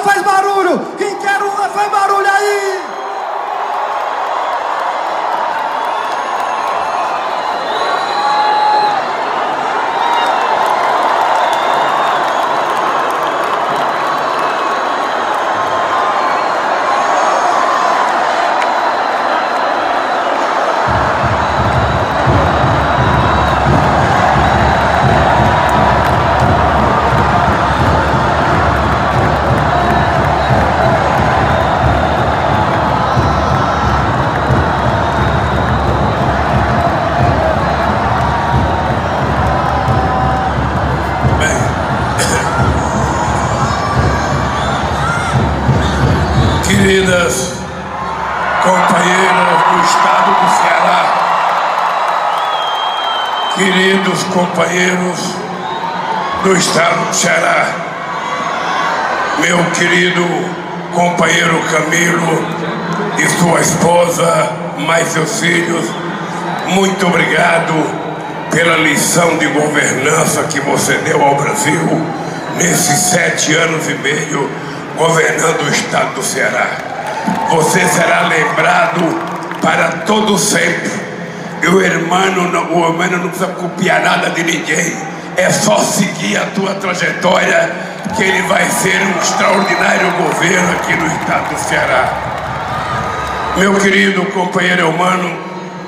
faz barulho! Quem quer uma faz barulho aí! Queridas companheiras do estado do Ceará, queridos companheiros do estado do Ceará, meu querido companheiro Camilo e sua esposa, mais seus filhos, muito obrigado pela lição de governança que você deu ao Brasil nesses 7 anos e meio governando o estado do Ceará. Você será lembrado para todo sempre. E o hermano não precisa copiar nada de ninguém. É só seguir a tua trajetória que ele vai ser um extraordinário governo aqui no estado do Ceará. Meu querido companheiro Eumano,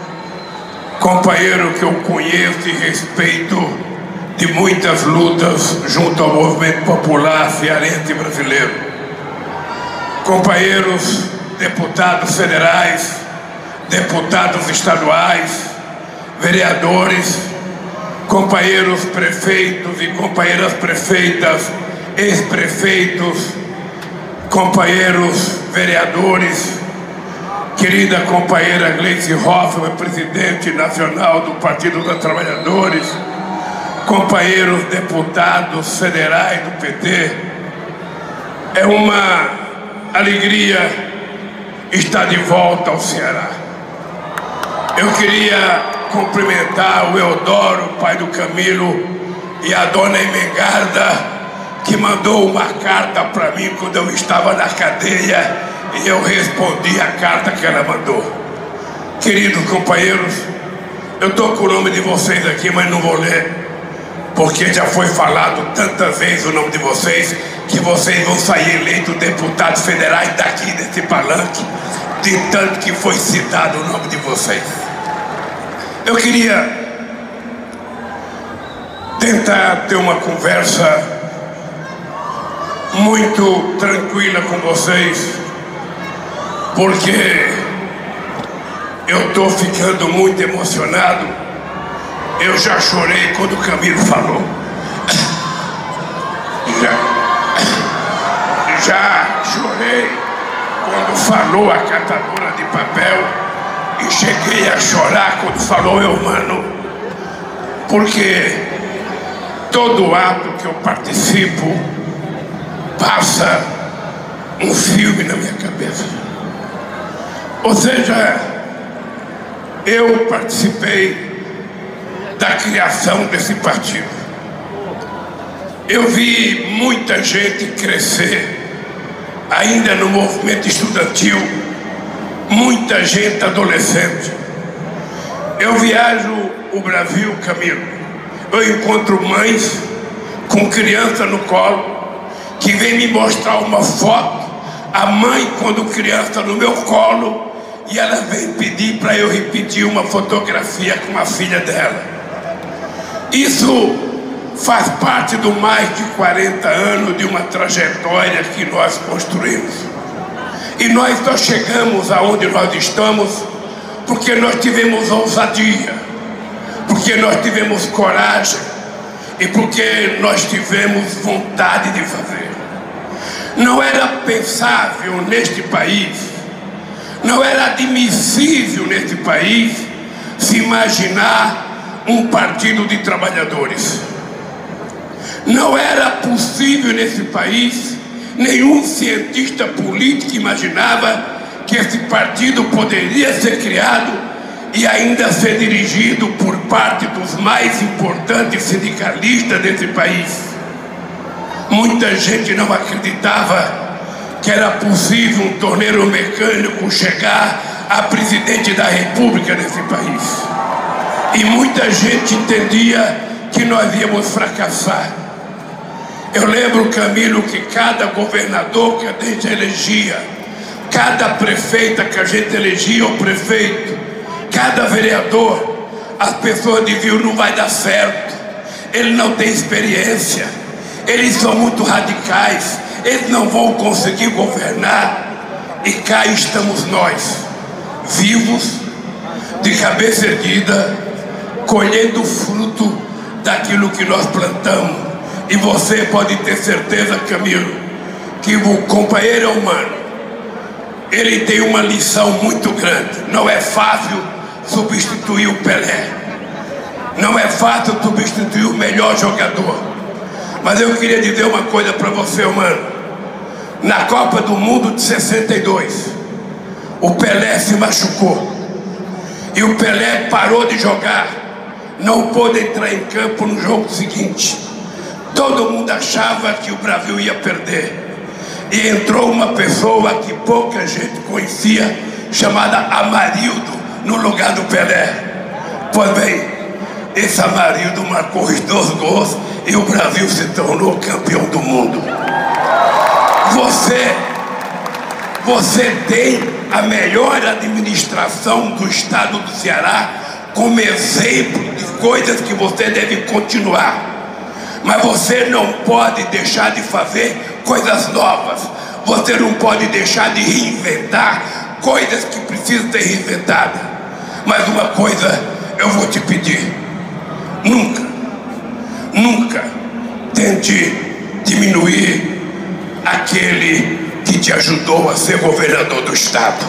companheiro que eu conheço e respeito de muitas lutas junto ao movimento popular cearense brasileiro. Companheiros deputados federais, deputados estaduais, vereadores, companheiros prefeitos e companheiras prefeitas, ex-prefeitos, companheiros vereadores, querida companheira Gleice Hoffmann, presidente nacional do Partido dos Trabalhadores, companheiros deputados federais do PT, é uma alegria estar de volta ao Ceará. Eu queria cumprimentar o Eudoro, pai do Camilo, e a dona Emengarda, que mandou uma carta para mim quando eu estava na cadeia, e eu respondi a carta que ela mandou. Queridos companheiros, eu estou com o nome de vocês aqui, mas não vou ler, porque já foi falado tantas vezes o nome de vocês, que vocês vão sair eleitos deputados federais daqui desse palanque, de tanto que foi citado o nome de vocês. Eu queria tentar ter uma conversa muito tranquila com vocês, porque eu estou ficando muito emocionado. Eu já chorei quando o Camilo falou. Já chorei quando falou a catadora de papel e cheguei a chorar quando falou Eumano, porque todo ato que eu participo passa um filme na minha cabeça. Ou seja, eu participei da criação desse partido. Eu vi muita gente crescer ainda no movimento estudantil, muita gente adolescente. Eu viajo o Brasil, Camilo. Eu encontro mães com criança no colo que vem me mostrar uma foto, a mãe quando criança no meu colo, e ela vem pedir para eu repetir uma fotografia com a filha dela. Isso faz parte do mais de 40 anos de uma trajetória que nós construímos. E nós só chegamos aonde nós estamos porque nós tivemos ousadia, porque nós tivemos coragem e porque nós tivemos vontade de fazer. Não era pensável neste país, não era admissível neste país se imaginar um partido de trabalhadores. Não era possível nesse país, nenhum cientista político imaginava que esse partido poderia ser criado e ainda ser dirigido por parte dos mais importantes sindicalistas desse país. Muita gente não acreditava que era possível um torneiro mecânico chegar a presidente da República desse país. E muita gente entendia que nós íamos fracassar. Eu lembro, Camilo, que cada governador que a gente elegia, cada prefeita que a gente elegia, o prefeito, cada vereador, as pessoas diziam: não vai dar certo, ele não tem experiência, eles são muito radicais, eles não vão conseguir governar. E cá estamos nós, vivos, de cabeça erguida, colhendo o fruto daquilo que nós plantamos. E você pode ter certeza, Camilo, que o companheiro humano, ele tem uma lição muito grande. Não é fácil substituir o Pelé, não é fácil substituir o melhor jogador. Mas eu queria dizer uma coisa para você, mano. Na Copa do Mundo de 62, o Pelé se machucou e o Pelé parou de jogar, não pôde entrar em campo no jogo seguinte. Todo mundo achava que o Brasil ia perder, e entrou uma pessoa que pouca gente conhecia, chamada Amarildo, no lugar do Pelé. Pois bem, esse Amarildo marcou os 2 gols e o Brasil se tornou campeão do mundo. Você tem a melhor administração do estado do Ceará como exemplo de coisas que você deve continuar. Mas você não pode deixar de fazer coisas novas. Você não pode deixar de reinventar coisas que precisam ser reinventadas. Mas uma coisa eu vou te pedir: nunca tente diminuir aquele que te ajudou a ser governador do estado.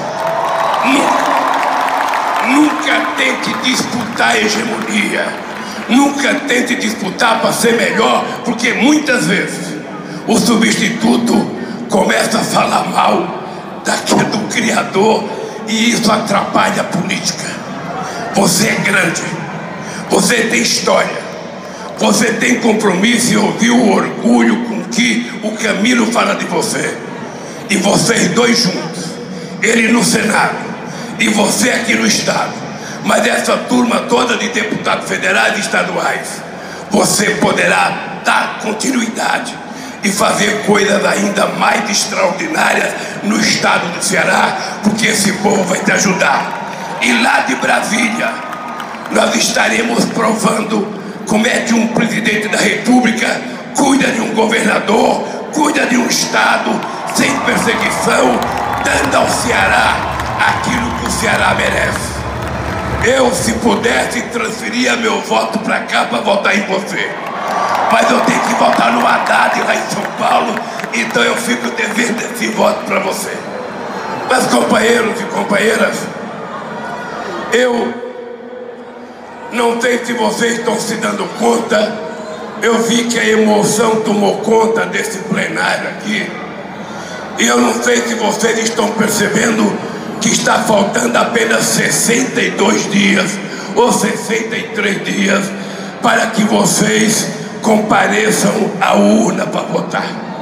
Nunca tente disputar a hegemonia. Nunca tente disputar para ser melhor, porque muitas vezes o substituto começa a falar mal do criador e isso atrapalha a política. Você é grande, você tem história, você tem compromisso, e ouviu o orgulho com que o Camilo fala de você. E vocês dois juntos, ele no Senado e você aqui no estado, mas essa turma toda de deputados federais e estaduais, você poderá dar continuidade e fazer coisas ainda mais extraordinárias no estado do Ceará, porque esse povo vai te ajudar. E lá de Brasília, nós estaremos provando como é que um presidente da República cuida de um governador, cuida de um estado sem perseguição, dando ao Ceará aquilo que o Ceará merece. Eu, se pudesse, transferia meu voto para cá para votar em você, mas eu tenho que votar no Haddad lá em São Paulo, então eu fico devendo esse voto para você. Mas, companheiros e companheiras, eu não sei se vocês estão se dando conta, eu vi que a emoção tomou conta desse plenário aqui, e eu não sei se vocês estão percebendo que está faltando apenas 62 dias ou 63 dias para que vocês compareçam à urna para votar.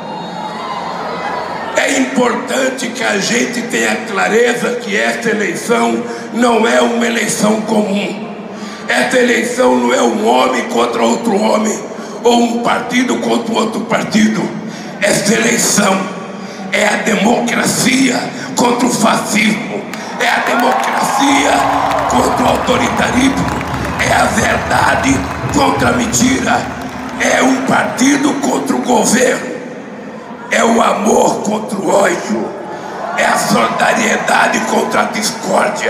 É importante que a gente tenha clareza que esta eleição não é uma eleição comum. Esta eleição não é um homem contra outro homem ou um partido contra outro partido. Esta eleição é a democracia contra o fascismo, é a democracia contra o autoritarismo, é a verdade contra a mentira, é um partido contra o governo, é o amor contra o ódio, é a solidariedade contra a discórdia.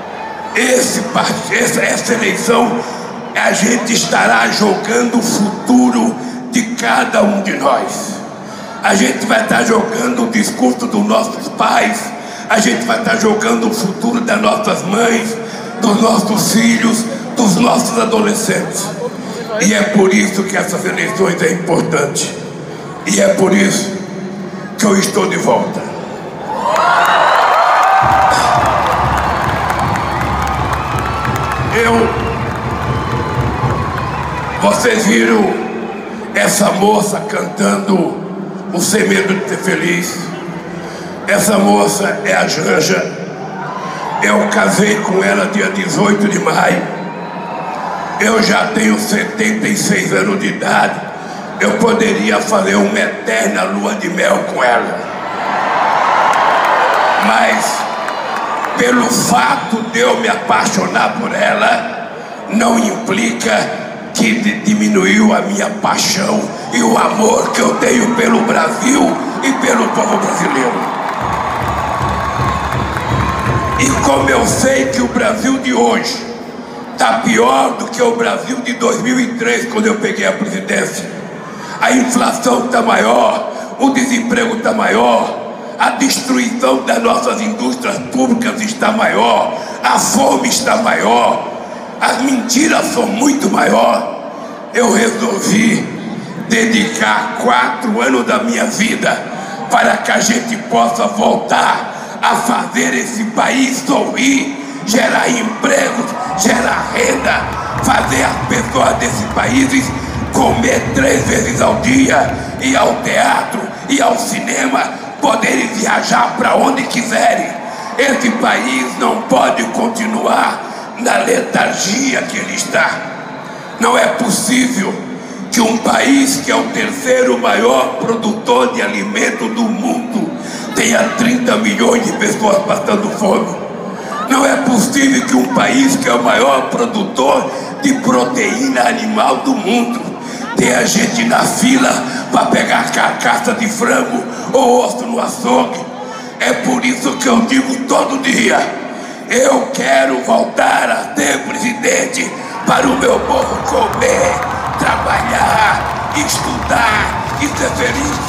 Essa eleição, a gente estará jogando o futuro de cada um de nós. A gente vai estar jogando o discurso dos nossos pais, a gente vai estar jogando o futuro das nossas mães, dos nossos filhos, dos nossos adolescentes. E é por isso que essas eleições é importante. E é por isso que eu estou de volta. Vocês viram essa moça cantando o Sem Medo de Ser Feliz? Essa moça é a Janja. Eu casei com ela dia 18 de maio. Eu já tenho 76 anos de idade. Eu poderia fazer uma eterna lua de mel com ela. Mas, pelo fato de eu me apaixonar por ela, não implica que diminuiu a minha paixão e o amor que eu tenho pelo Brasil e pelo povo brasileiro. E como eu sei que o Brasil de hoje está pior do que o Brasil de 2003, quando eu peguei a presidência, a inflação está maior, o desemprego está maior, a destruição das nossas indústrias públicas está maior, a fome está maior, as mentiras são muito maiores, eu resolvi dedicar 4 anos da minha vida para que a gente possa voltar a fazer esse país sorrir, gerar empregos, gerar renda, fazer as pessoas desse país comer 3 vezes ao dia, ir ao teatro, ir ao cinema, poderem viajar para onde quiserem. Esse país não pode continuar na letargia que ele está. Não é possível que um país que é o 3º maior produtor de alimento do mundo tenha 30 milhões de pessoas passando fome. Não é possível que um país que é o maior produtor de proteína animal do mundo tenha gente na fila para pegar carcaça de frango ou osso no açougue. É por isso que eu digo todo dia: eu quero voltar a ser presidente para o meu povo comer, trabalhar, estudar e ser feliz.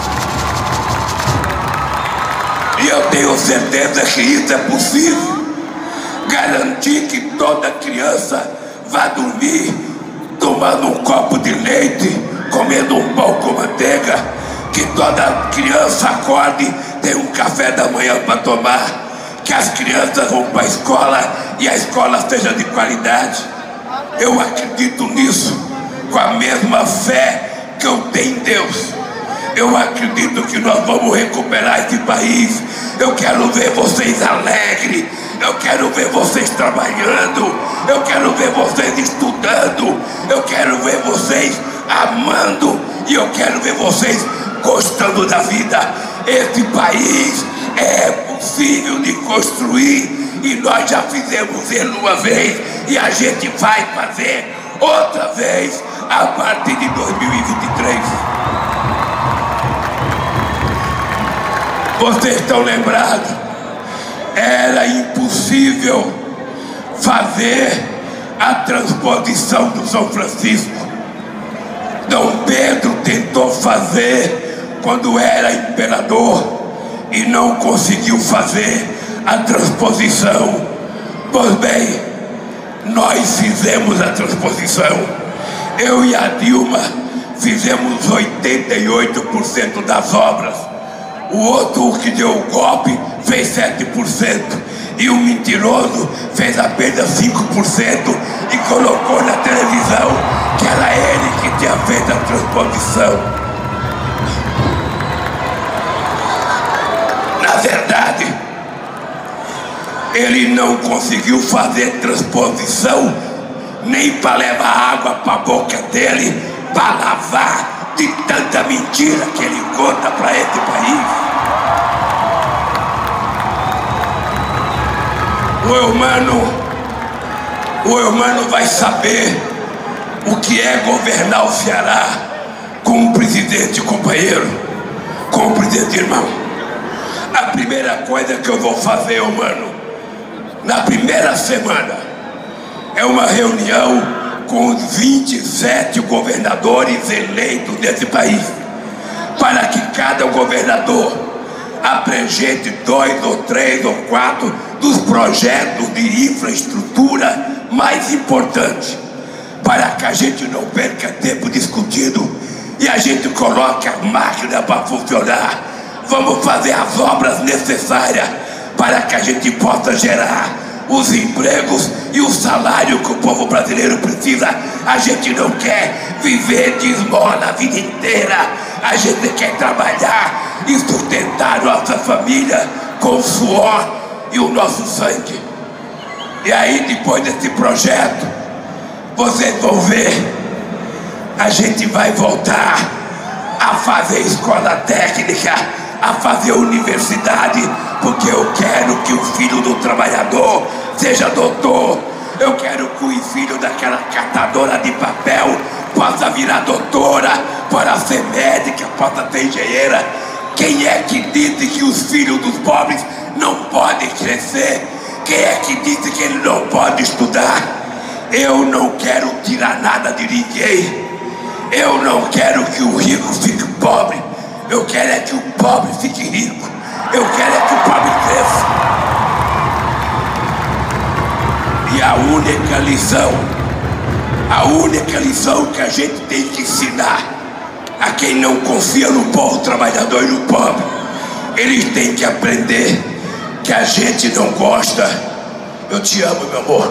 E eu tenho certeza que isso é possível. Garantir que toda criança vá dormir tomando um copo de leite, comendo um pão com manteiga, que toda criança acorde, tenha um café da manhã para tomar, que as crianças vão para a escola e a escola seja de qualidade. Eu acredito nisso com a mesma fé que eu tenho em Deus. Eu acredito que nós vamos recuperar esse país. Eu quero ver vocês alegres, eu quero ver vocês trabalhando, eu quero ver vocês estudando, eu quero ver vocês amando e eu quero ver vocês gostando da vida. Esse país é possível de construir e nós já fizemos ele uma vez e a gente vai fazer outra vez a partir de 2023. Vocês estão lembrados? Era impossível fazer a transposição do São Francisco. Dom Pedro tentou fazer quando era imperador e não conseguiu fazer a transposição. Pois bem, nós fizemos a transposição. Eu e a Dilma fizemos 88% das obras. O outro que deu o golpe fez 7%. E o mentiroso fez apenas 5% e colocou na televisão que era ele que tinha feito a transposição. Na verdade, ele não conseguiu fazer transposição nem para levar água para a boca dele, para lavar de tanta mentira que ele conta para esse país. O Eumano vai saber o que é governar o Ceará com um presidente companheiro, com um presidente irmão. A primeira coisa que eu vou fazer, Eumano, na primeira semana, é uma reunião com os 27 governadores eleitos desse país, para que cada governador apresente 2 ou 3 ou 4 dos projetos de infraestrutura mais importantes, para que a gente não perca tempo discutindo e a gente coloque a máquina para funcionar. Vamos fazer as obras necessárias para que a gente possa gerar os empregos e o salário que o povo brasileiro precisa. A gente não quer viver de esmola a vida inteira. A gente quer trabalhar e sustentar nossa família com o suor e o nosso sangue. E aí, depois desse projeto, vocês vão ver, a gente vai voltar a fazer escola técnica, a fazer universidade, porque eu quero que o filho do trabalhador seja doutor. Eu quero que o filho daquela catadora de papel possa virar doutora, possa ser médica, possa ser engenheira. Quem é que disse que os filhos dos pobres não podem crescer? Quem é que disse que ele não pode estudar? Eu não quero tirar nada de ninguém. Eu não quero que o rico fique pobre. Eu quero é que o pobre fique rico. Eu quero é que o pobre cresça. E a única lição que a gente tem que ensinar a quem não confia no povo trabalhador e no pobre, eles têm que aprender que a gente não gosta. Eu te amo, meu amor.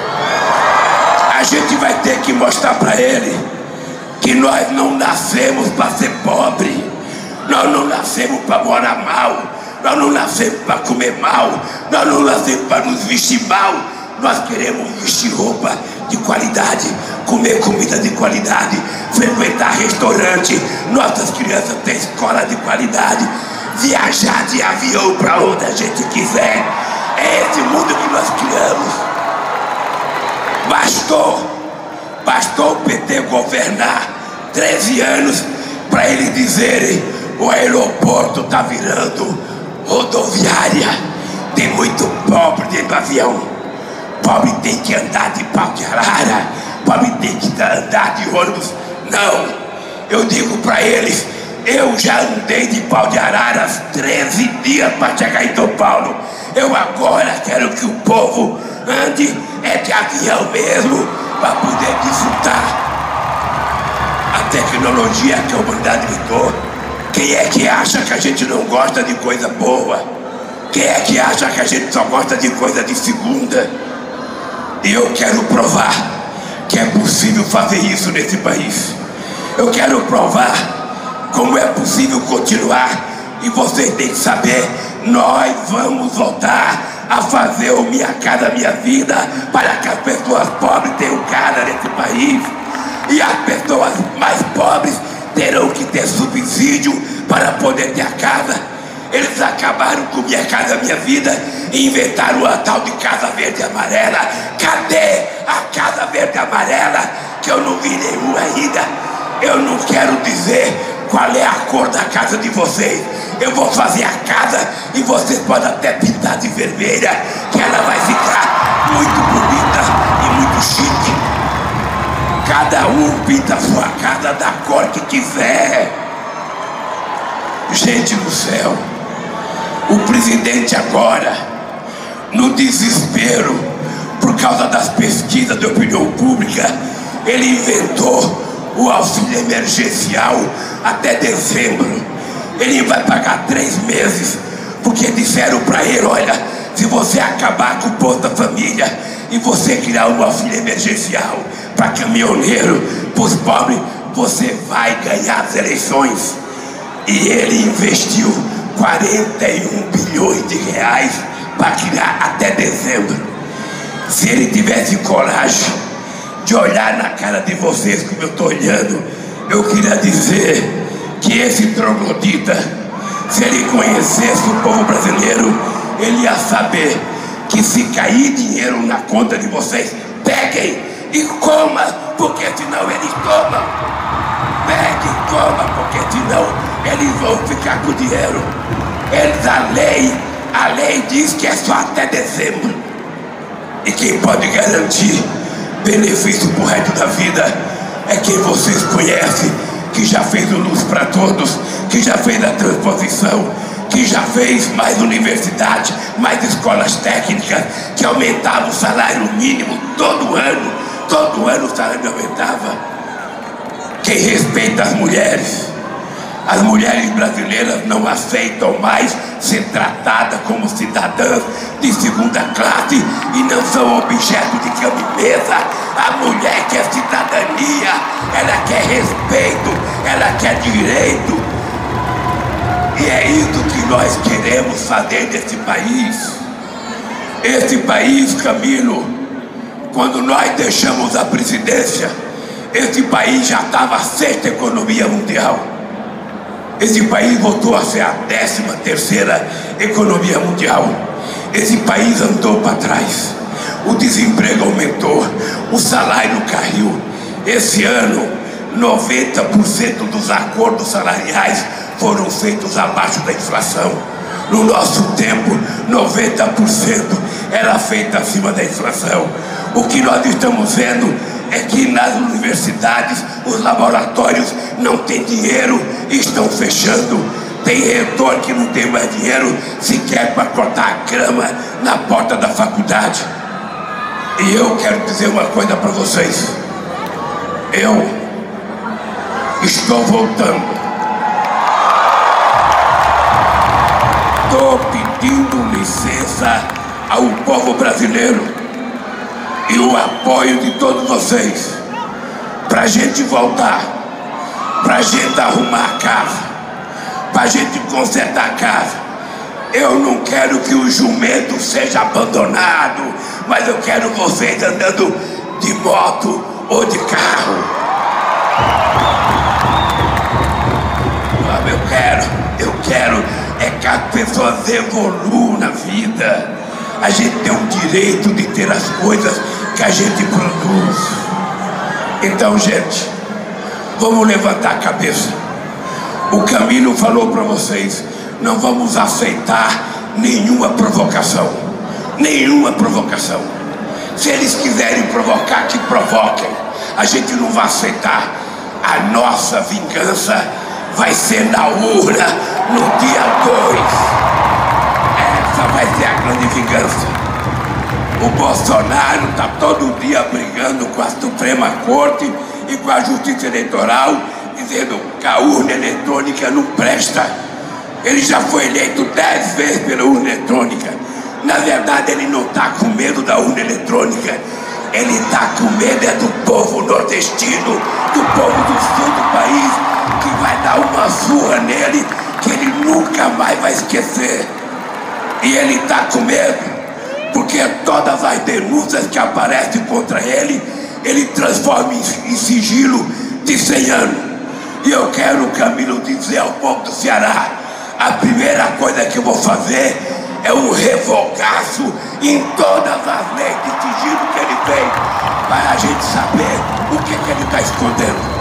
A gente vai ter que mostrar para ele que nós não nascemos para ser pobre. Nós não nascemos para morar mal. Nós não nascemos para comer mal. Nós não nascemos para nos vestir mal. Nós queremos vestir roupa de qualidade, comer comida de qualidade, frequentar restaurante, nossas crianças têm escola de qualidade, viajar de avião para onde a gente quiser. É esse mundo que nós criamos. Bastou o PT governar 13 anos para eles dizerem: o aeroporto está virando rodoviária, tem muito pobre dentro do avião. Pobre tem que andar de pau de arara, pobre tem que andar de ônibus. Não, eu digo para eles: eu já andei de pau de arara 13 dias para chegar em São Paulo. Eu agora quero que o povo ande de avião mesmo, para poder desfrutar a tecnologia que a humanidade me deu. Quem é que acha que a gente não gosta de coisa boa? Quem é que acha que a gente só gosta de coisa de segunda? E eu quero provar que é possível fazer isso nesse país. Eu quero provar como é possível continuar. E vocês têm que saber, nós vamos voltar a fazer o Minha Casa Minha Vida, para que as pessoas pobres tenham casa nesse país. E as pessoas mais pobres terão que ter subsídio para poder ter a casa. Eles acabaram com Minha Casa Minha Vida e inventaram a tal de Casa Verde e Amarela. Cadê a Casa Verde e Amarela? Que eu não vi nenhuma ainda. Eu não quero dizer qual é a cor da casa de vocês. Eu vou fazer a casa e vocês podem até pintar de vermelha, que ela vai ficar muito bonita e muito chique. Cada um pinta a sua casa da cor que quiser. Gente do céu, o presidente agora, no desespero, por causa das pesquisas de opinião pública, ele inventou o auxílio emergencial até dezembro. Ele vai pagar 3 meses, porque disseram para ele: olha, se você acabar com o Bolsa Família e você criar um auxílio emergencial para caminhoneiro, para os pobres, você vai ganhar as eleições. E ele investiu 41 bilhões de reais para criar até dezembro. Se ele tivesse coragem de olhar na cara de vocês como eu estou olhando, eu queria dizer que esse troglodita, se ele conhecesse o povo brasileiro, ele ia saber que se cair dinheiro na conta de vocês, peguem e coma, porque senão eles tomam. Pegue e coma, porque senão eles vão ficar com o dinheiro. A lei diz que é só até dezembro. E quem pode garantir benefício pro resto da vida é quem vocês conhecem, que já fez o Luz para Todos, que já fez a transposição, que já fez mais universidade, mais escolas técnicas, que aumentava o salário mínimo todo ano o salário aumentava. Quem respeita as mulheres brasileiras não aceitam mais ser tratadas como cidadãs de segunda classe e não são objeto de cama e mesa. A mulher quer cidadania, ela quer respeito, ela quer direito. E é isso que nós queremos fazer desse país. Esse país, Camilo, quando nós deixamos a presidência, esse país já estava a 6ª economia mundial. Esse país voltou a ser a 13ª economia mundial. Esse país andou para trás. O desemprego aumentou, o salário caiu. Esse ano, 90% dos acordos salariais foram feitos abaixo da inflação. No nosso tempo, 90% era feito acima da inflação. O que nós estamos vendo é que nas universidades, os laboratórios não têm dinheiro e estão fechando. Tem reitor que não tem mais dinheiro sequer para cortar a grama na porta da faculdade. E eu quero dizer uma coisa para vocês. Eu estou voltando. Estou pedindo licença ao povo brasileiro e o apoio de todos vocês para a gente voltar, para a gente arrumar a casa, para a gente consertar a casa. Eu não quero que o jumento seja abandonado, mas eu quero vocês andando de moto ou de carro. Eu quero é que as pessoas evoluam na vida. A gente tem o direito de ter as coisas que a gente produz. Então, gente, vamos levantar a cabeça. O Camilo falou para vocês, não vamos aceitar nenhuma provocação. Nenhuma provocação. Se eles quiserem provocar, que provoquem. A gente não vai aceitar. A nossa vingança vai ser na urna, no dia 2. Essa vai ser a grande vingança. O Bolsonaro está todo dia brigando com a Suprema Corte e com a Justiça Eleitoral, dizendo que a urna eletrônica não presta. Ele já foi eleito 10 vezes pela urna eletrônica. Na verdade, ele não está com medo da urna eletrônica. Ele está com medo é do povo nordestino, do povo do sul do país, que vai dar uma surra nele que ele nunca mais vai esquecer. E ele está com medo porque todas as denúncias que aparecem contra ele, ele transforma em sigilo de 100 anos. E eu quero, Camilo, dizer ao povo do Ceará, a primeira coisa que eu vou fazer é um revogaço em todas as leis de sigilo que ele fez, para a gente saber o que ele está escondendo.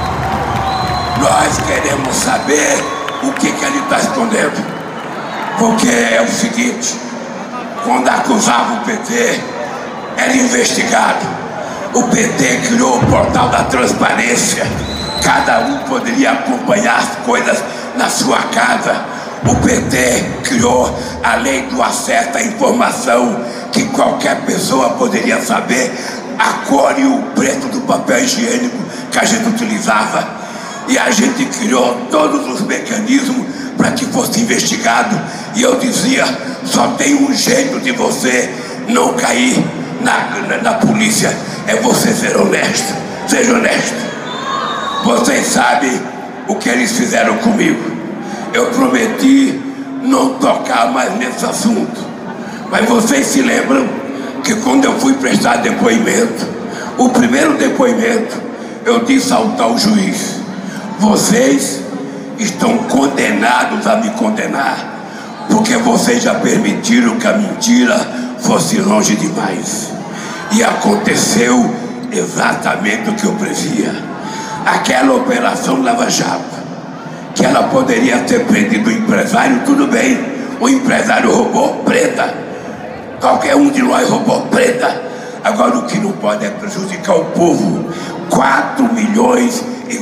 Nós queremos saber o que ele está escondendo. Porque é o seguinte, quando acusava o PT, era investigado. O PT criou o portal da transparência. Cada um poderia acompanhar as coisas na sua casa. O PT criou a lei do acesso à informação, que qualquer pessoa poderia saber a cor e o preço do papel higiênico que a gente utilizava. E a gente criou todos os mecanismos para que fosse investigado. E eu dizia, só tem um jeito de você não cair na polícia, é você ser honesto. Seja honesto. Vocês sabem o que eles fizeram comigo. Eu prometi não tocar mais nesse assunto. Mas vocês se lembram que quando eu fui prestar depoimento, o primeiro depoimento, eu disse ao tal juiz: vocês estão condenados a me condenar, porque vocês já permitiram que a mentira fosse longe demais. E aconteceu exatamente o que eu previa. Aquela operação Lava Jato, que ela poderia ter prendido o empresário, tudo bem. O empresário roubou preta. Qualquer um de nós roubou preta. Agora o que não pode é prejudicar o povo. 4 milhões e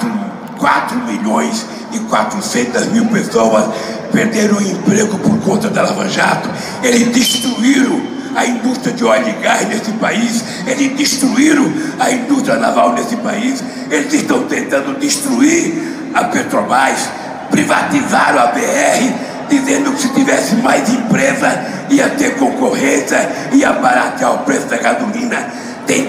400 mil pessoas perderam o emprego por conta da Lava Jato. Eles destruíram a indústria de óleo e gás nesse país. Eles destruíram a indústria naval nesse país. Eles estão tentando destruir a Petrobras. Privatizaram a BR, dizendo que se tivesse mais empresa ia ter concorrência, ia baratear o preço da gasolina. Tem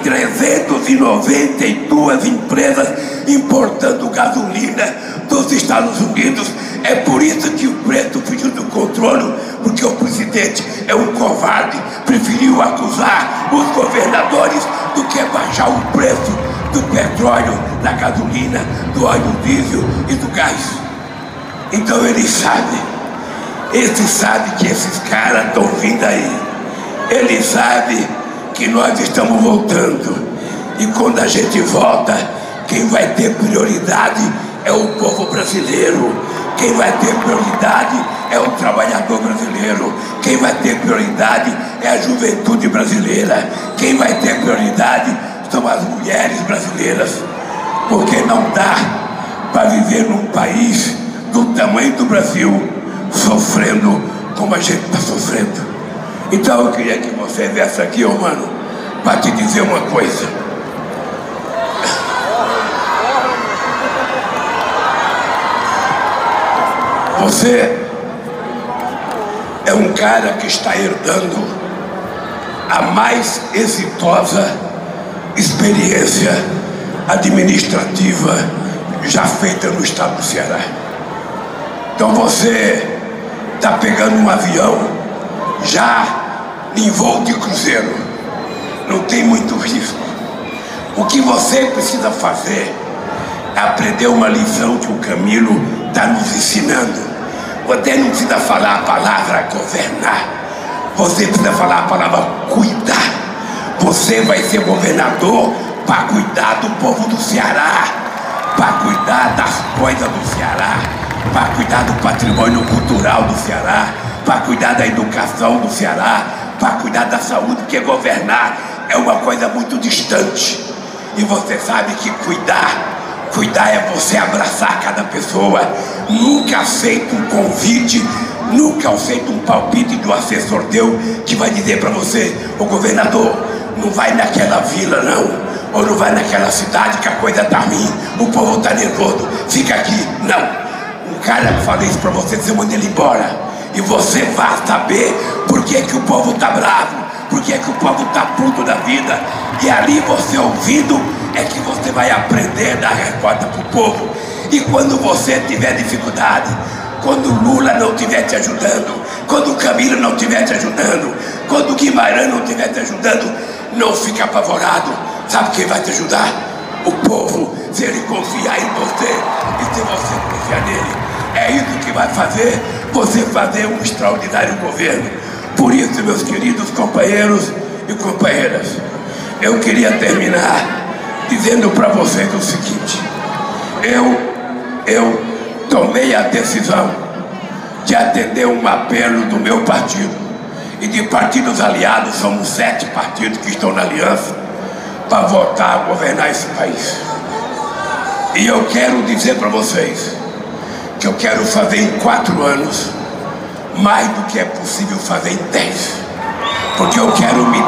392 empresas importando gasolina dos Estados Unidos. É por isso que o preto fugiu do controle, porque o presidente é um covarde, preferiu acusar os governadores do que baixar o preço do petróleo, da gasolina, do óleo diesel e do gás. Então ele sabe que esses caras estão vindo aí. Ele sabe que nós estamos voltando. E quando a gente volta, quem vai ter prioridade é o povo brasileiro. Quem vai ter prioridade é o trabalhador brasileiro. Quem vai ter prioridade é a juventude brasileira. Quem vai ter prioridade são as mulheres brasileiras. Porque não dá para viver num país do tamanho do Brasil sofrendo como a gente está sofrendo. Então eu queria que você viesse aqui, ô mano, para te dizer uma coisa. Você é um cara que está herdando a mais exitosa experiência administrativa já feita no estado do Ceará. Então você está pegando um avião já em voo de cruzeiro. Não tem muito risco. O que você precisa fazer é aprender uma lição que o Camilo está nos ensinando. Você não precisa falar a palavra governar. Você precisa falar a palavra cuidar. Você vai ser governador para cuidar do povo do Ceará, para cuidar das coisas do Ceará, para cuidar do patrimônio cultural do Ceará, para cuidar da educação do Ceará, para cuidar da saúde, porque governar é uma coisa muito distante. E você sabe que cuidar é você abraçar cada pessoa. Nunca aceita um convite, nunca aceita um palpite de um assessor teu que vai dizer para você: ô governador, não vai naquela vila não, ou não vai naquela cidade que a coisa tá ruim, o povo tá nervoso, fica aqui. Não. Um cara que fala isso para você, você manda ele embora. E você vai saber por que o povo tá bravo, por que o povo tá puto da vida. E ali você ouvindo é que você vai aprender a dar resposta pro povo. E quando você tiver dificuldade, quando o Lula não estiver te ajudando, quando o Camilo não estiver te ajudando, quando o Guimarães não estiver te ajudando, não fica apavorado. Sabe quem vai te ajudar? O povo. Se ele confiar em você e se você confiar nele, é isso que vai fazer você fazer um extraordinário governo. Por isso, meus queridos companheiros e companheiras, eu queria terminar dizendo para vocês o seguinte: eu tomei a decisão de atender um apelo do meu partido e de partidos aliados. Somos 7 partidos que estão na aliança para voltar a governar esse país. E eu quero dizer para vocês que eu quero fazer em 4 anos mais do que é possível fazer em 10, porque eu quero me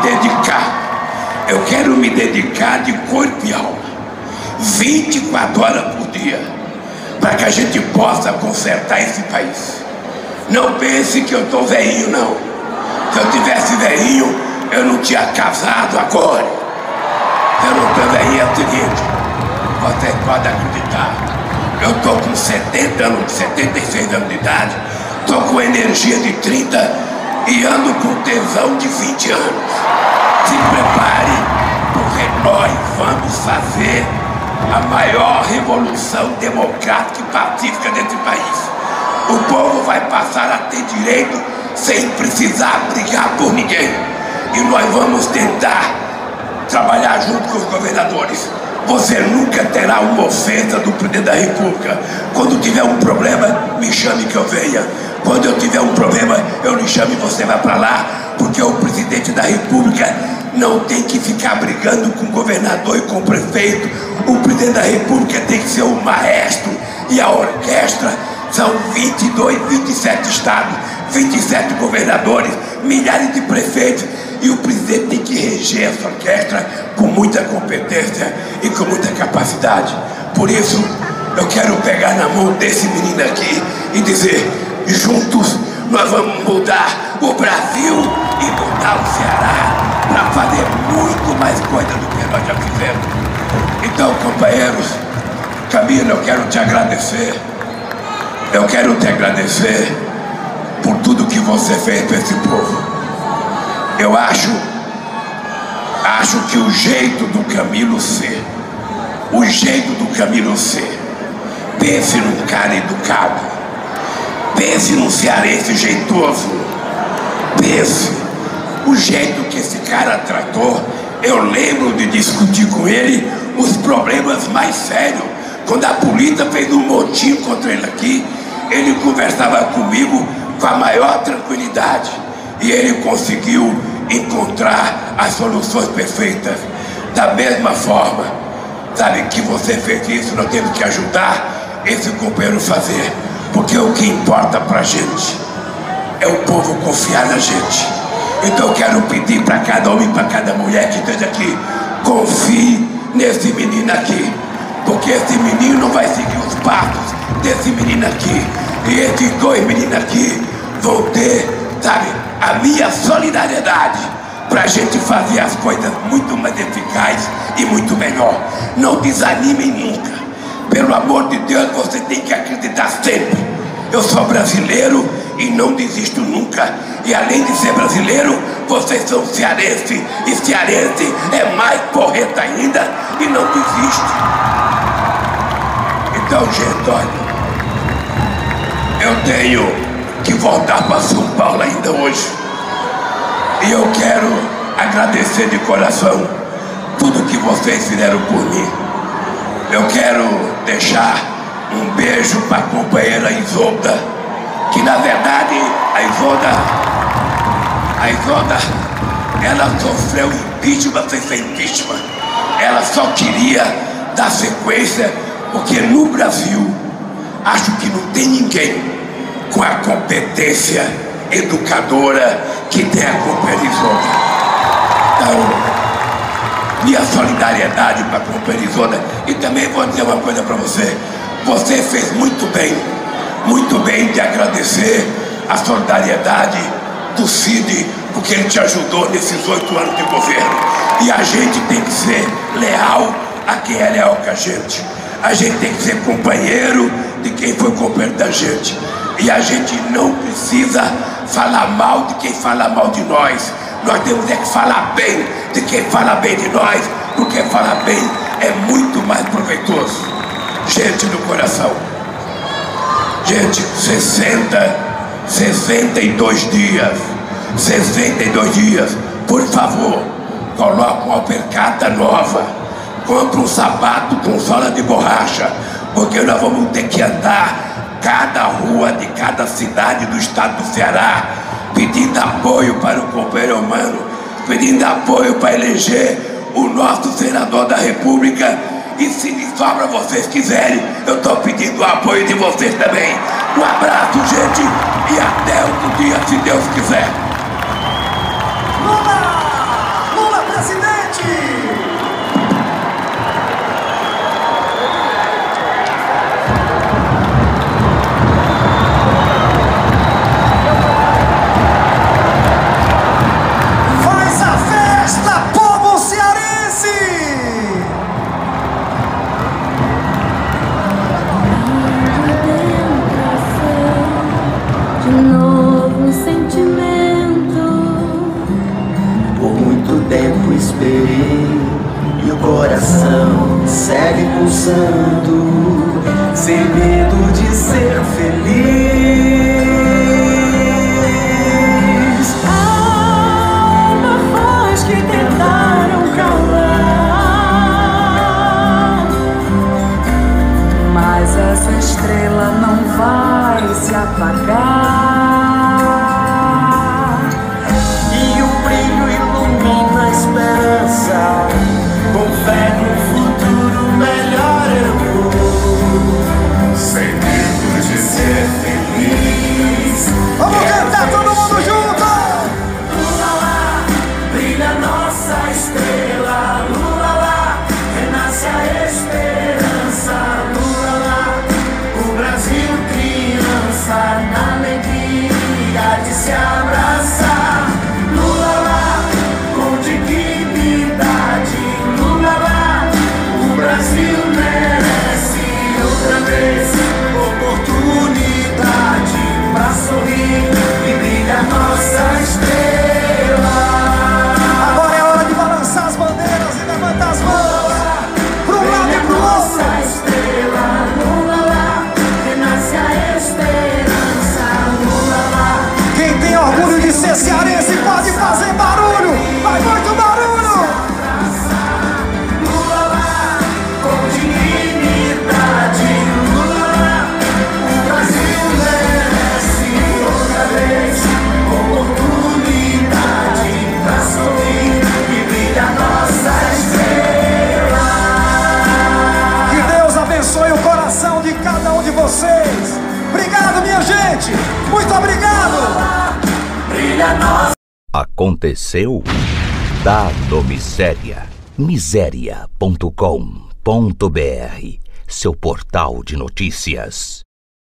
dedicar de corpo e alma, 24 horas por dia, para que a gente possa consertar esse país. Não pense que eu estou velhinho, não. Se eu tivesse velhinho, eu não tinha casado agora. Se eu não estou velhinho, é o seguinte: vocês podem acreditar, eu estou com 70 anos, 76 anos de idade, estou com energia de 30 e ando com tesão de 20 anos. Se prepare, porque nós vamos fazer a maior revolução democrática e pacífica desse país. O povo vai passar a ter direito sem precisar brigar por ninguém. E nós vamos tentar trabalhar junto com os governadores. Você nunca terá uma ofensa do presidente da República. Quando tiver um problema, me chame que eu venha. Quando eu tiver um problema, eu lhe chamo e você vai para lá. Porque o presidente da República não tem que ficar brigando com o governador e com o prefeito. O presidente da República tem que ser o maestro. E a orquestra são 22, 27 estados, 27 governadores, milhares de prefeitos. E o presidente tem que reger essa orquestra com muita competência e com muita capacidade. Por isso, eu quero pegar na mão desse menino aqui e dizer: juntos nós vamos mudar o Brasil e mudar o Ceará para fazer muito mais coisa do que nós já fizemos. Então, companheiros, Camilo, eu quero te agradecer. Eu quero te agradecer por tudo que você fez para esse povo. Eu acho que o jeito do Camilo ser, pense num cara educado, pense num cearense jeitoso, pense o jeito que esse cara tratou. Eu lembro de discutir com ele os problemas mais sérios. Quando a polícia fez um motim contra ele aqui, ele conversava comigo com a maior tranquilidade e ele conseguiu encontrar as soluções perfeitas. Da mesma forma, sabe, que você fez isso, nós temos que ajudar esse companheiro a fazer, porque o que importa pra gente é o povo confiar na gente. Então eu quero pedir para cada homem, para cada mulher que esteja aqui, confie nesse menino aqui, porque esse menino vai seguir os passos desse menino aqui, e esses dois meninos aqui vão ter, sabe, a minha solidariedade para a gente fazer as coisas muito mais eficazes e muito melhor. Não desanimem nunca, pelo amor de Deus, você tem que acreditar sempre. Eu sou brasileiro e não desisto nunca, e além de ser brasileiro, vocês são cearense, e cearense é mais porreta ainda e não desiste. Então, gente, olha, eu tenho que voltar para São Paulo ainda hoje, e eu quero agradecer de coração tudo que vocês fizeram por mim. Eu quero deixar um beijo para a companheira Isolda, que na verdade a Isolda, ela sofreu impeachment sem ser impeachment. Ela só queria dar sequência, porque no Brasil acho que não tem ninguém com a competência educadora que tem a companheira Isolda. Então, minha solidariedade para a companheira Isolda. E também vou dizer uma coisa para você: você fez muito bem de agradecer a solidariedade do Cid, porque ele te ajudou nesses 8 anos de governo. E a gente tem que ser leal a quem é leal com a gente. A gente tem que ser companheiro de quem foi companheiro da gente. E a gente não precisa falar mal de quem fala mal de nós. Nós temos que falar bem de quem fala bem de nós, porque falar bem é muito mais proveitoso. Gente do coração, gente, 62 dias, por favor, coloca uma alpercata nova, compra um sapato com sola de borracha, porque nós vamos ter que andar cada rua de cada cidade do estado do Ceará, pedindo apoio para o companheiro Mano, pedindo apoio para eleger o nosso senador da República. E se de sobra vocês quiserem, eu estou pedindo o apoio de vocês também. Um abraço, gente, e até outro dia, se Deus quiser. Lula presidente! Faz a festa, povo cearense! De novo um sentimento. Por muito tempo esperei e o coração segue pulsando, sem medo de ser feliz. Há uma voz que tentaram calar, mas essa estrela não vai se apagar. E o brilho ilumina a esperança, com fé no futuro melhor eu vou, sem medo de ser feliz. Vamos cantar todo mundo junto! Lula lá, brilha nossa estrela. Lula lá, renasce a esperança. Lula lá, o Brasil criança na alegria. Muito obrigado! Brilha nossa. Aconteceu? Dado Miséria. Miséria.com.br, seu portal de notícias.